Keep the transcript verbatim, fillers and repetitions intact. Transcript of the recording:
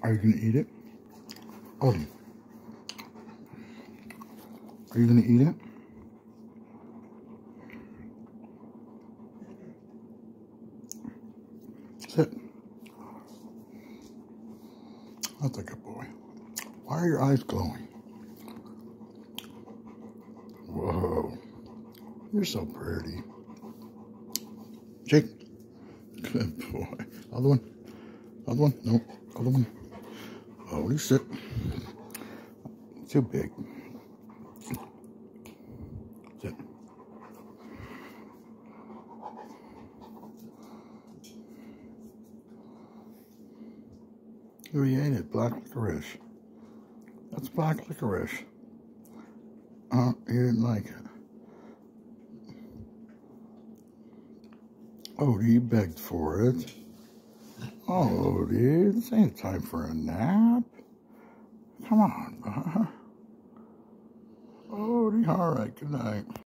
Are you gonna eat it? Odin. Are you gonna eat it? Sit. That's a good boy. Why are your eyes glowing? Whoa. You're so pretty. Jake. Good boy. Other one. Other one. Nope. Other one. Oh, you sit. Too big. Sit. Oh, you ate it. Black licorice. That's black licorice. Uh, you didn't like it. Oh, you begged for it. Oh, dude, this ain't time for a nap. Come on, uh, oh, all right, good night.